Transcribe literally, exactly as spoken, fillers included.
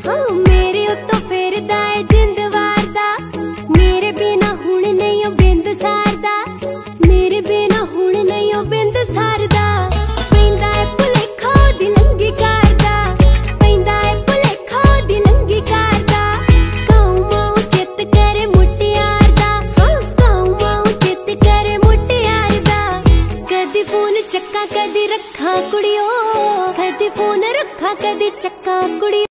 हाँ मेरे उत्तों फेरदा है जिंद वारदा, मेरे बिना हुण नहीं ओ बिंद सारदा, मेरे बिना हुण नहीं ओ बिंद सारदा। पैंदा है भुलेखा ओदी लंगी करदा, पैंदा है भुलेखा ओदी लंगी करदा। काऊ माऊ चित करे मुटियार दा, हाँ काऊ माऊ चित करे मुटियार दा। कदी फोन चक्का कदी रखा कुड़ियो, कदी फोन रखा कदी चक्का कुड़ियो।